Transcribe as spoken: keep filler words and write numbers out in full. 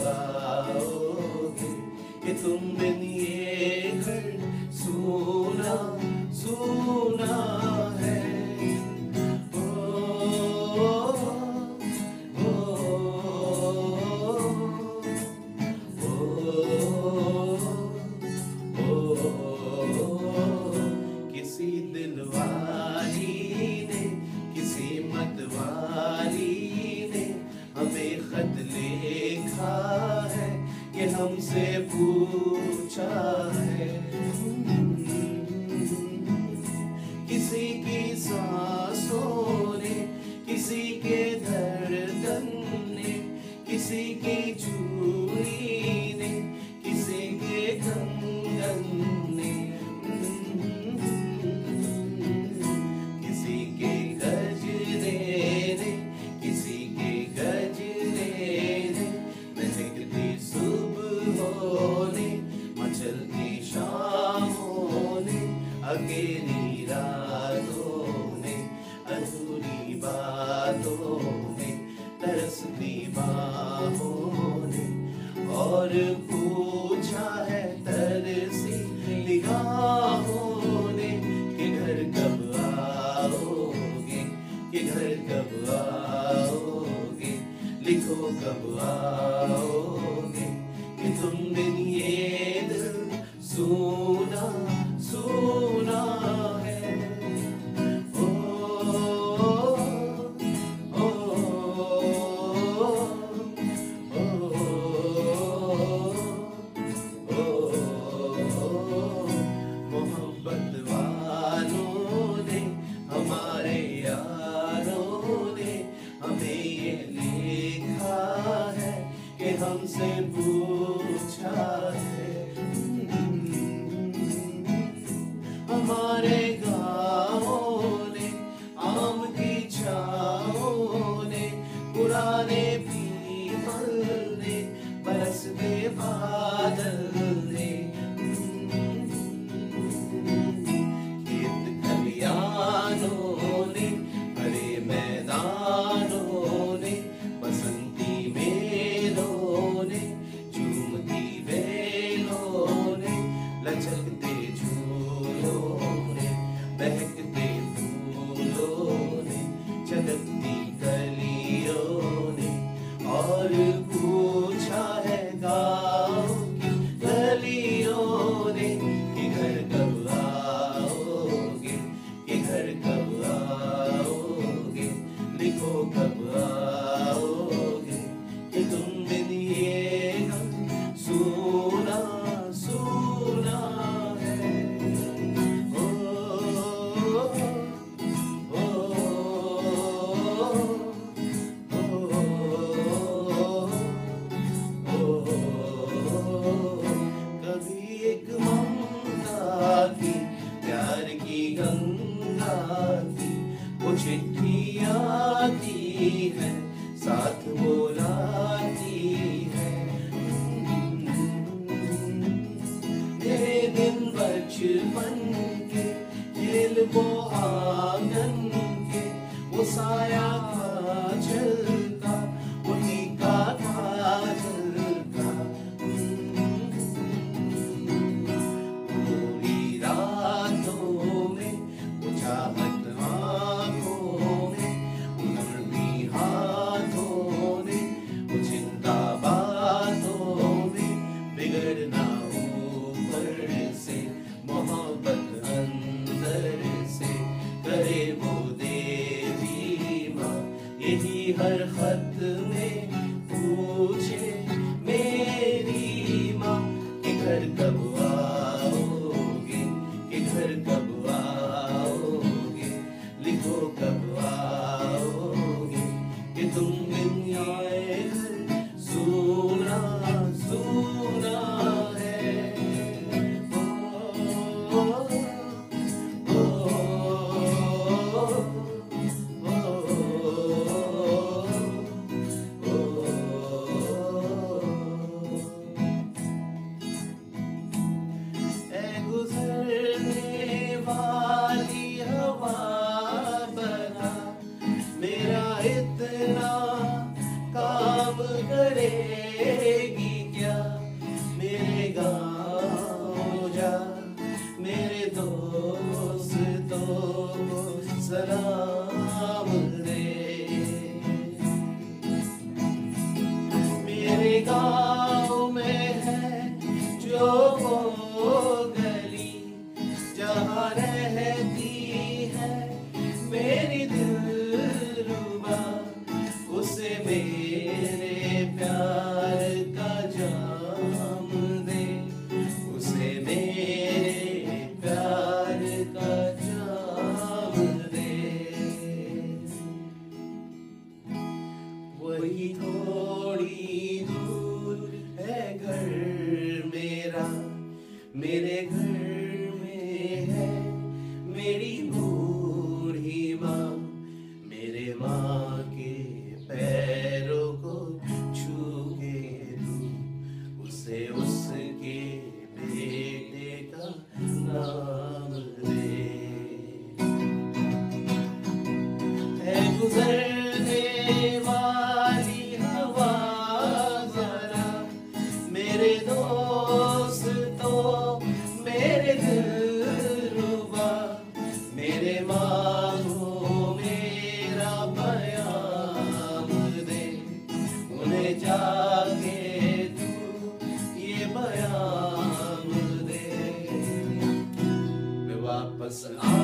आओगे कि तुम बिन ये घर सूना सूना है। किसी दिलवाली ने किसी मतवाली ने हमें खत लिखा है कि हमसे पूछा है। किसी की सांसों ने किसी के धड़कन ने किसी की चूड़ी ने किसी के कंगन ने किसी के गजरे ने किसी के गजरे ने महकती सुबहों ने मचलती शामों ने अकेली रातों ने अधूरी बातों ने तरसती बाहों ने और पूछा है तरसी निगाहों ने कि घर कब आओगे कि घर कब आओगे लिखो कब आओगे कि तुम बिन ये दिल सूना सूना है। ओ, ओ, ओ, ओ, मोहब्बत वालों ने हमारे यारों ने हमें ये लिखा है कि हमसे पूछा है। हमारे गाँवों ने आम की छाओं ने पुराने पीपल ने बरसते बादल ने खेत खलियानों ने हरे मैदानों ने बसंती मेलों ने झूमती बेलों ने लचकते झूलों ने बहकते फूलों ने चलकती कलियों ने और पूछा है गाँव की गलियों ने कि घर कब आओगे कि घर कब आओगे लिखो कब आओगे कि तुम बिन ये गम सूना सूना है। ओ, ओ, ओ, ओ, कभी एक ममता की प्यार की गंगा की वो चिट्ठी आती है साथ बोलाती है। मेरे दिन बचपन के खेल वो आंगन के वो साया था झलका वो टीका था झलका पूरी रातों में वो चाहत आँखों में नरमी हाथों ने वो चिंता बातों में बिगड़ना ऊपर से मोहब्बत मेरे दोस्तों मेरे दिलरुबा मेरे मांगो मेरा पैगाम दे उन्हें जाके तू ये बयान दे मैं वापस आ